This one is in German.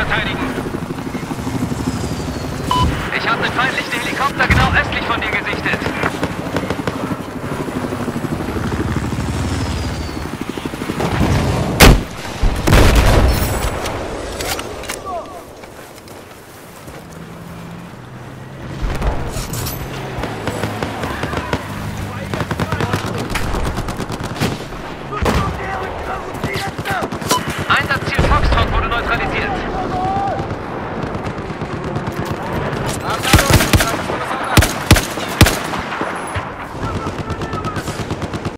verteidigen. Ich habe einen feindlichen Helikopter genau östlich von dir gesichtet.